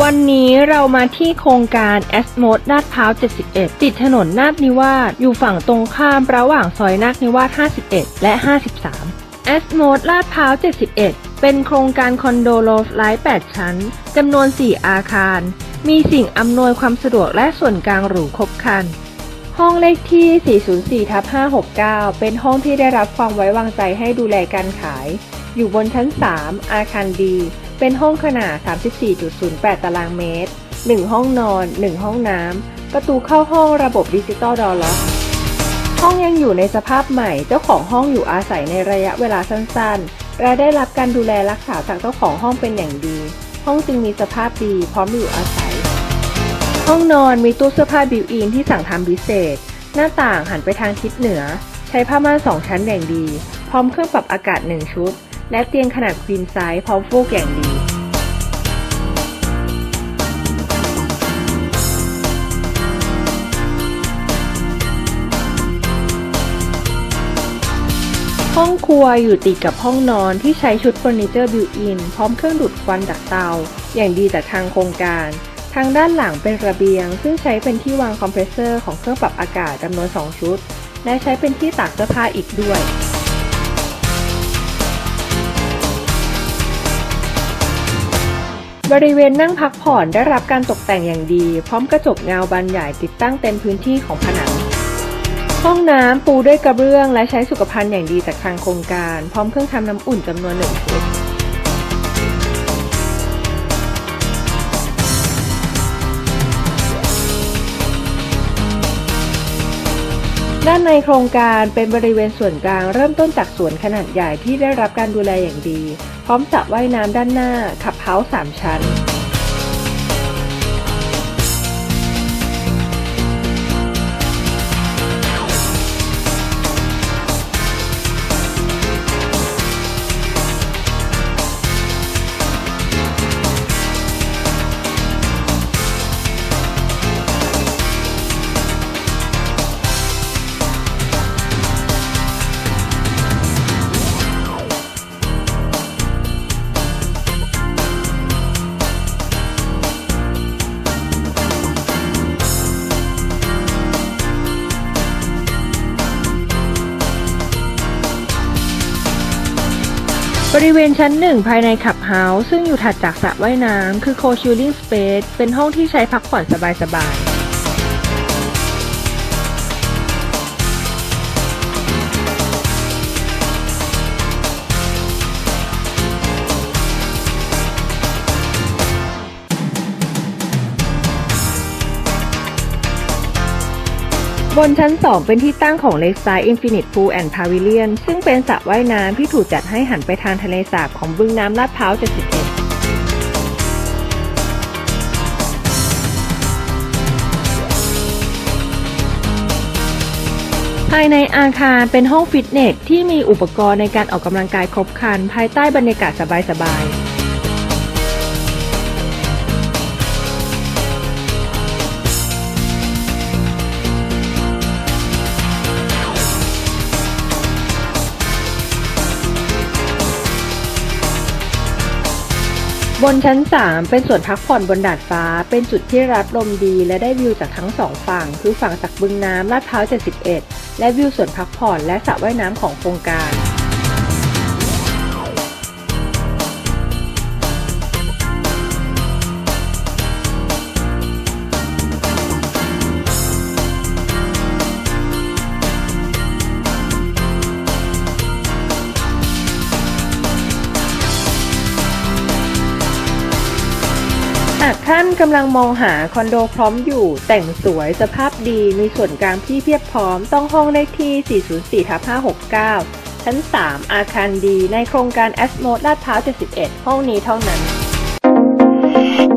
วันนี้เรามาที่โครงการแอสโมดลาดพร้าว 71 ติดถนนนาคนิวาสอยู่ฝั่งตรงข้ามระหว่างซอยนาคนิวาส 51 และ 53 แอสโมดลาดพร้าว 71 เป็นโครงการคอนโดโลฟไลท์ 8 ชั้น จำนวน 4 อาคาร มีสิ่งอำนวยความสะดวกและส่วนกลางหรูครบครัน ห้องเลขที่ 404/569 เป็นห้องที่ได้รับความไว้วางใจให้ดูแลการขาย อยู่บนชั้น 3 อาคารดี เป็นห้องขนาด 34.08 ตารางเมตร 1 ห้องนอน 1 ห้องน้ำ ประตูเข้าห้องระบบดิจิตอลดอร์ล็อก ห้องยังอยู่ในสภาพใหม่ เจ้าของห้องอยู่อาศัยในระยะเวลาสั้นๆ และได้รับการดูแลรักษาจากเจ้าของห้องเป็นอย่างดี ห้องจึงมีสภาพดีพร้อมอยู่อาศัย ห้องนอนมีตู้เสื้อผ้าบิวอินที่สั่งทำพิเศษ หน้าต่างหันไปทางทิศเหนือ ใช้ผ้าม่าน2 ชั้นอย่างดี พร้อมเครื่องปรับอากาศ1 ชุด และเตียงขนาดควีนไซส์พร้อมฟูกอย่างดี ห้องครัวอยู่ติดกับห้องนอนที่ใช้ชุดเฟอร์นิเจอร์บิวอินพร้อมเครื่องดูดควันจากเตาอย่างดีจากทางโครงการ ทางด้านหลังเป็นระเบียงซึ่งใช้เป็นที่วางคอมเพรสเซอร์ของเครื่องปรับอากาศจำนวน2 ชุด และใช้เป็นที่ตากเสื้อผ้าอีกด้วย บริเวณนั่งพักผ่อนได้รับการตกแต่งอย่างดีพร้อมกระจกเงาบานใหญ่ติดตั้งเต็มพื้นที่ของผนัง ห้องน้ำปูด้วยกระเบื้องและใช้สุขภัณฑ์อย่างดีจากทางโครงการพร้อมเครื่องทำน้ำอุ่นจำนวน1 ชุด ด้านในโครงการเป็นบริเวณส่วนกลางเริ่มต้นจากสวนขนาดใหญ่ที่ได้รับการดูแลอย่างดีพร้อมสระว่ายน้ำด้านหน้าคลับเฮาส์3 ชั้นบริเวณชั้น 1 ภายในคลับเฮาส์ซึ่งอยู่ถัดจากสระว่ายน้ำคือโคชิลลิ่งสเปซเป็นห้องที่ใช้พักผ่อนสบายๆบนชั้น 2 เป็นที่ตั้งของ Lakeside Infinite Pool and Pavilion ซึ่งเป็นสระว่ายน้ำที่ถูกจัดให้หันไปทางทะเลสาบของบึงน้ำลาดพร้าว 71 ภายในอาคารเป็นห้องฟิตเนสที่มีอุปกรณ์ในการออกกำลังกายครบครันภายใต้บรรยากาศสบายๆบนชั้น 3 เป็นส่วนพักผ่อนบนดาดฟ้าเป็นจุดที่รับลมดีและได้วิวจากทั้ง2 ฝั่งคือฝั่งจากบึงน้ำลาดพร้าว 71 และวิวส่วนพักผ่อนและสระว่ายน้ำของโครงการหากท่านกำลังมองหาคอนโดพร้อมอยู่แต่งสวยสภาพดีมีส่วนกลางที่เพียบพร้อมต้องห้องเลขที่ 404/569 ชั้น 3 อาคารดีในโครงการแอสโมดลาดพร้าว 71 ห้องนี้เท่านั้น